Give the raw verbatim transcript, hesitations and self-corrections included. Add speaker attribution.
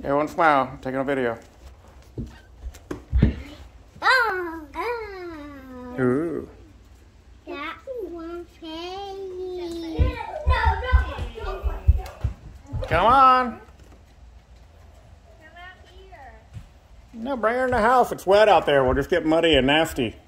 Speaker 1: Everyone smile. I'm taking a video.
Speaker 2: Oh. Oh.
Speaker 1: Ooh.
Speaker 2: That one face.
Speaker 1: Come on.
Speaker 3: Come out here.
Speaker 1: No, bring her in the house. It's wet out there. We'll just get muddy and nasty.